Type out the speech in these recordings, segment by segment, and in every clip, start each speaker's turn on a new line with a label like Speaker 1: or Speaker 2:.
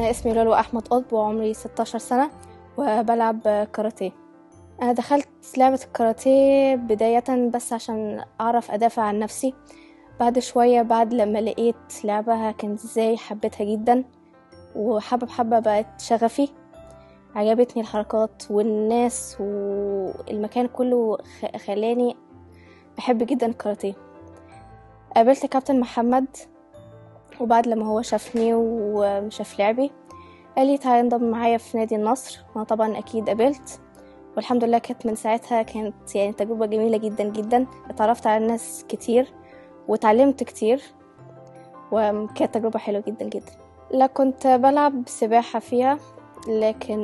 Speaker 1: أنا اسمي لولو أحمد قطب وعمري 16 سنة وبلعب كاراتيه. أنا دخلت لعبة الكاراتيه بداية بس عشان أعرف أدافع عن نفسي. بعد شوية بعد لما لقيت لعبها كانت ازاي حبيتها جدا، وحبة بقت شغفي. عجبتني الحركات والناس والمكان كله خلاني بحب جدا الكاراتيه. قابلت كابتن محمد، وبعد لما هو شافني وشاف لعبي قال لي تعالي انضم معايا في نادي النصر، وانا طبعا اكيد قبلت، والحمد لله كانت من ساعتها كانت تجربة جميلة جدا جدا. اتعرفت على ناس كتير وتعلمت كتير، وكانت تجربة حلوة جدا جدا. لا كنت بلعب سباحة فيها، لكن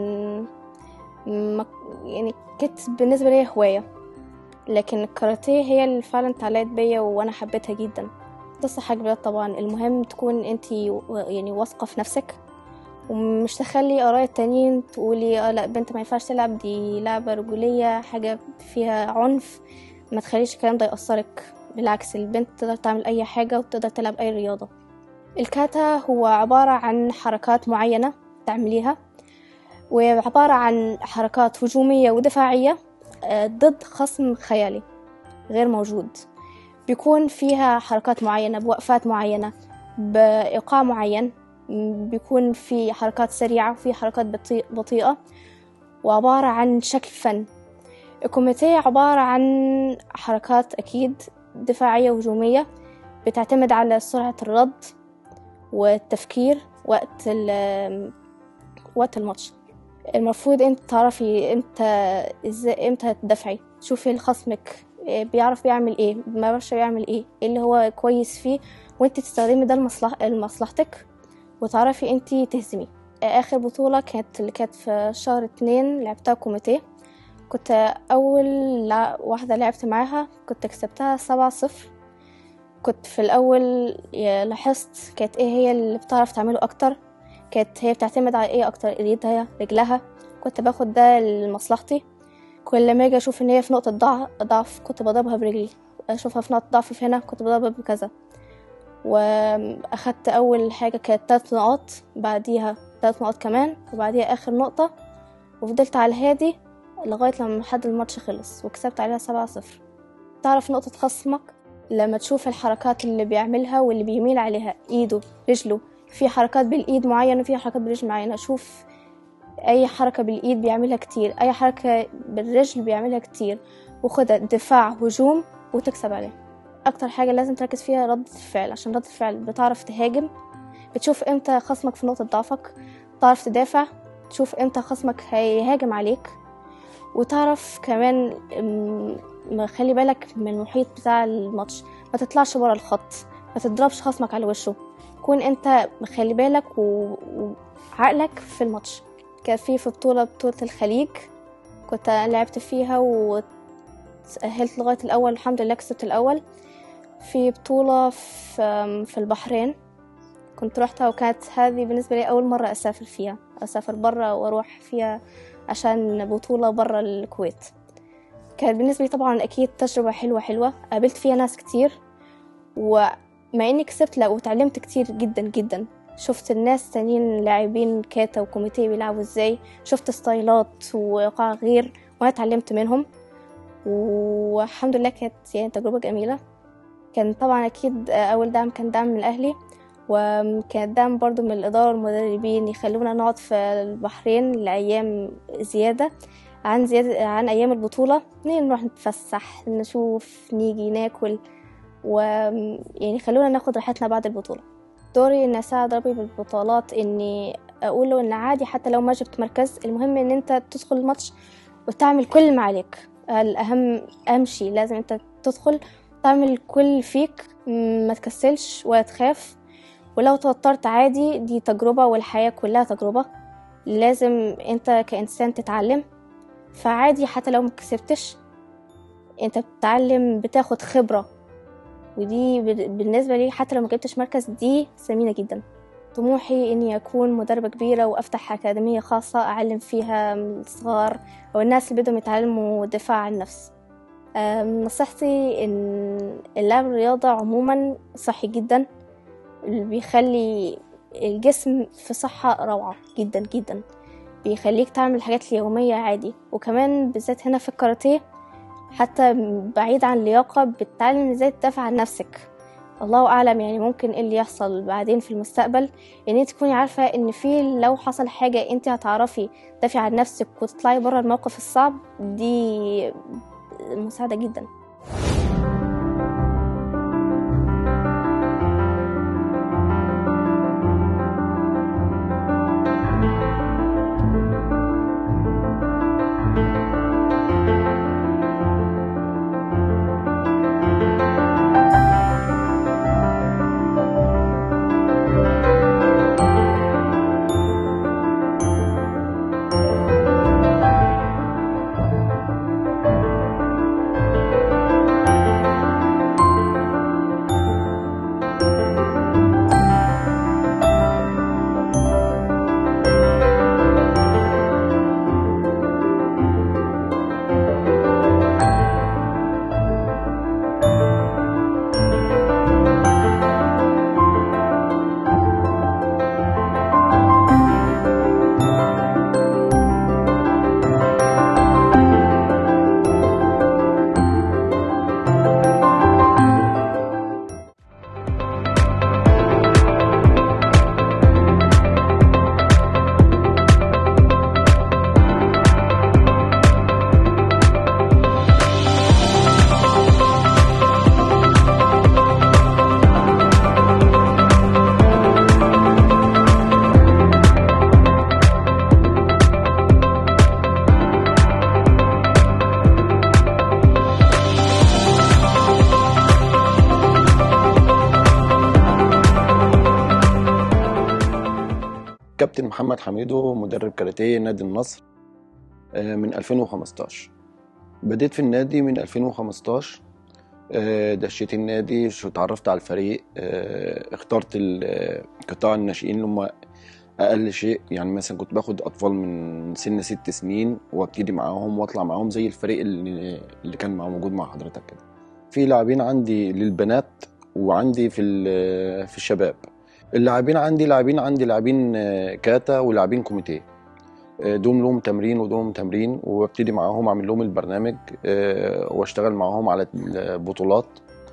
Speaker 1: كانت بالنسبة لي هواية، لكن الكاراتيه هي اللي فعلا اتعلقت بيا وانا حبيتها جدا. بس حاجة طبعا المهم تكون انتي واثقة في نفسك، ومش تخلي آراء التانيين تقولي لا بنت ما ينفعش تلعب، دي لعبة رجولية حاجة فيها عنف. ما تخليش الكلام ده يأثرك، بالعكس البنت تقدر تعمل اي حاجة وتقدر تلعب اي رياضة. الكاتا هو عبارة عن حركات معينة تعمليها، وعبارة عن حركات هجومية ودفاعية ضد خصم خيالي غير موجود. بيكون فيها حركات معينة بوقفات معينة بإيقاع معين، بيكون في حركات سريعة وفي حركات بطيئة، وعبارة عن شكل فن. الكوميتيه عبارة عن حركات أكيد دفاعية وهجومية، بتعتمد على سرعة الرد والتفكير وقت الماتش. المفروض انت تعرفي امتى تدافعي، تشوفي خصمك بيعرف يعمل ايه، ما بيعرفش يعمل ايه اللي هو كويس فيه، وانت تستخدمي ده لمصلحتك وتعرفي انت تهزمي. اخر بطولة كانت في شهر 2 لعبتها كوميتيه. كنت اول واحدة لعبت معاها كنت كسبتها 7-0. كنت في الاول لاحظت كانت ايه هي اللي بتعرف تعمله اكتر، كانت هي بتعتمد على ايه اكتر، ايدها رجلها. كنت باخد ده لمصلحتي. كل ما اجي اشوف ان هي في نقطة ضعف كنت بضربها برجلي، اشوفها في نقطة ضعف في هنا كنت بضربها بكذا. واخدت اول حاجة كانت 3 نقاط، بعديها 3 نقاط كمان، وبعديها اخر نقطة، وفضلت على الهادي لغاية لما حد الماتش خلص وكسبت عليها 7-0. تعرف نقطة خصمك لما تشوف الحركات اللي بيعملها واللي بيميل عليها، ايده رجله، في حركات بالايد معينة وفي حركات بالرجل معينة. شوف اي حركة بالايد بيعملها كتير، اي حركة بالرجل بيعملها كتير، وخدها دفاع هجوم وتكسب عليه. اكتر حاجة لازم تركز فيها ردة الفعل، عشان ردة الفعل بتعرف تهاجم، بتشوف امتى خصمك في نقطة ضعفك، تعرف تدافع، تشوف امتى خصمك هيهاجم عليك، وتعرف كمان خلي بالك من المحيط بتاع الماتش، ما تطلعش برا الخط، ما تضربش خصمك على وشه، كون انت مخلي بالك وعقلك في الماتش. كان في بطولة الخليج كنت لعبت فيها وتأهلت لغاية الأول، الحمد لله كسبت الأول. في بطولة في البحرين كنت رحتها، وكانت هذه بالنسبة لي أول مرة أسافر برا وأروح فيها عشان بطولة برا الكويت. كانت بالنسبة لي طبعا أكيد تجربة حلوة، قابلت فيها ناس كتير، ومع إني كسبت وتعلمت كتير جدا جدا. شفت الناس تانيين لاعبين كاتا وكوميتيه بيلعبوا ازاي، شفت ستايلات وإيقاع غير، وأنا اتعلمت منهم، والحمد لله كانت تجربة جميلة. كان طبعا أكيد أول دعم كان دعم من أهلي، وكان دعم برضو من الإدارة والمدربين، يخلونا نقعد في البحرين لأيام زيادة عن أيام البطولة، نروح نتفسح نشوف نيجي ناكل، خلونا ناخد راحتنا بعد البطولة. دوري إن أساعد ربي بالبطولات، إني أقوله إن عادي حتى لو ما جبت مركز، المهم إن أنت تدخل الماتش وتعمل كل ما عليك. أهم شيء لازم أنت تدخل تعمل كل فيك، ما تكسلش ولا تخاف، ولو توترت عادي، دي تجربة والحياة كلها تجربة، لازم أنت كإنسان تتعلم. فعادي حتى لو ما كسبتش أنت بتتعلم، بتاخد خبرة، ودي بالنسبة لي حتى لو ما جبتش مركز دي ثمينة جدا. طموحي إني أكون مدربة كبيرة وأفتح أكاديمية خاصة أعلم فيها الصغار أو الناس اللي بدهم يتعلموا الدفاع عن النفس. نصيحتي إن اللعب الرياضة عموما صحي جدا، اللي بيخلي الجسم في صحة روعة جدا جدا، بيخليك تعمل الحاجات اليومية عادي. وكمان بالذات هنا في الكاراتيه، حتى بعيد عن اللياقة، بتتعلم ازاي تدافع عن نفسك. الله اعلم يعني ممكن ايه اللي يحصل بعدين في المستقبل، ان انت تكوني عارفة ان في لو حصل حاجة انت هتعرفي تدافعي عن نفسك وتطلعي بره الموقف الصعب. دي مساعدة جدا.
Speaker 2: كابتن محمد حميدو، مدرب كاراتيه نادي النصر من 2015. بديت في النادي من 2015. دشيت النادي، اتعرفت على الفريق، اخترت قطاع الناشئين اللي هم اقل شيء. يعني مثلا كنت باخد اطفال من سن 6 سنين وابتدي معاهم واطلع معاهم زي الفريق اللي كان موجود مع حضرتك كده. في لاعبين عندي للبنات وعندي في الشباب. اللاعبين عندي لاعبين كاتا ولاعبين كوميتيه. دوم لهم تمرين ودوم تمرين، وابتدي معاهم اعمل لهم البرنامج واشتغل معاهم على البطولات.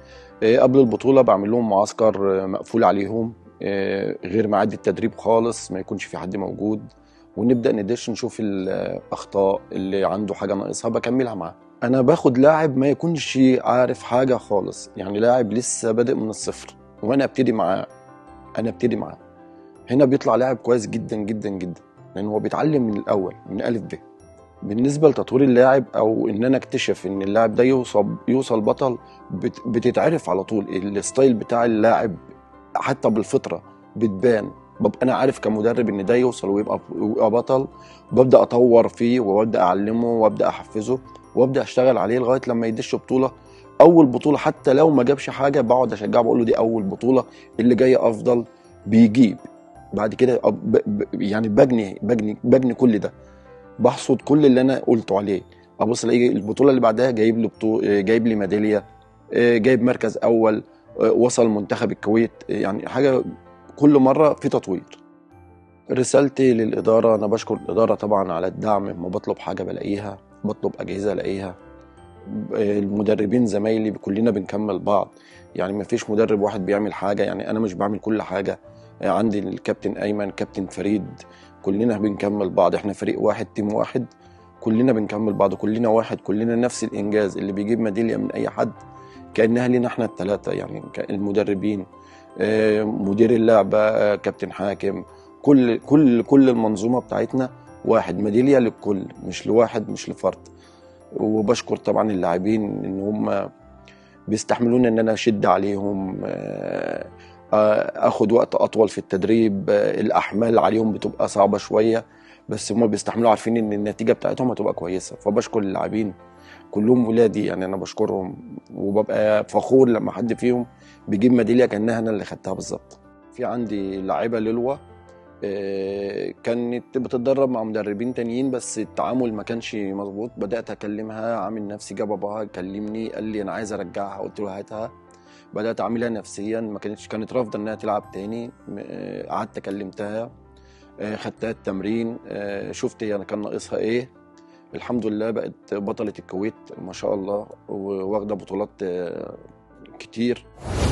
Speaker 2: قبل البطوله بعمل لهم معسكر مقفول عليهم، غير ميعاد التدريب خالص، ما يكونش في حد موجود، ونبدا ندش نشوف الاخطاء اللي عنده حاجه ناقصها بكملها معاه. انا باخد لاعب ما يكونش عارف حاجه خالص، يعني لاعب لسه بادئ من الصفر وانا ابتدي معاه. هنا بيطلع لاعب كويس جدا جدا جدا، لان هو بيتعلم من الاول من الف ب. بالنسبه لتطوير اللاعب او ان انا اكتشف ان اللاعب ده يوصل بطل، بتتعرف على طول الستايل بتاع اللاعب، حتى بالفطره بتبان. ببقى انا عارف كمدرب ان ده يوصل ويبقى بطل، ببدا اطور فيه وابدا اعلمه وابدا احفزه وابدا اشتغل عليه لغايه لما يدش بطوله. اول بطوله حتى لو ما جابش حاجه بقعد اشجعه، بقول له دي اول بطوله، اللي جايه افضل. بيجيب بعد كده يعني بجني كل ده، بحصد كل اللي انا قلته عليه. ابص الاقي البطوله اللي بعدها جايب لي جايب لي ميداليه، جايب مركز اول، وصل منتخب الكويت. يعني حاجه كل مره في تطوير. رسالتي للاداره، انا بشكر الاداره طبعا على الدعم، لما بطلب حاجه بلاقيها، بطلب اجهزه الاقيها. المدربين زمايلي كلنا بنكمل بعض، يعني ما فيش مدرب واحد بيعمل حاجه، يعني انا مش بعمل كل حاجه. عندي الكابتن ايمن، كابتن فريد، كلنا بنكمل بعض. احنا فريق واحد، تيم واحد، كلنا بنكمل بعض، كلنا واحد، كلنا نفس الانجاز. اللي بيجيب ميداليه من اي حد كانها لينا احنا الثلاثه، يعني المدربين، مدير اللعبه، كابتن حاكم، كل المنظومه بتاعتنا واحد، ميداليه للكل، مش لواحد، مش لفرد. وبشكر طبعا اللاعبين ان هم بيستحملون ان انا اشد عليهم، اخد وقت اطول في التدريب، الاحمال عليهم بتبقى صعبه شويه، بس هم بيستحملوا، عارفين ان النتيجه بتاعتهم هتبقى كويسه. فبشكر اللاعبين كلهم ولادي، يعني انا بشكرهم وببقى فخور لما حد فيهم بيجيب ميداليه كانها انا اللي خدتها بالظبط. في عندي لاعبه للوى، كانت بتتدرب مع مدربين تانيين بس التعامل ما كانش مظبوط. بدات اكلمها، عامل نفسي جاب باباها، كلمني قال لي انا عايز ارجعها، قلت له هاتها. بدات اعملها نفسيا، ما كانت رافضه انها تلعب تاني. قعدت كلمتها، خدتها التمرين، شفت هي كان ناقصها ايه. الحمد لله بقت بطله الكويت ما شاء الله، وواخده بطولات كتير.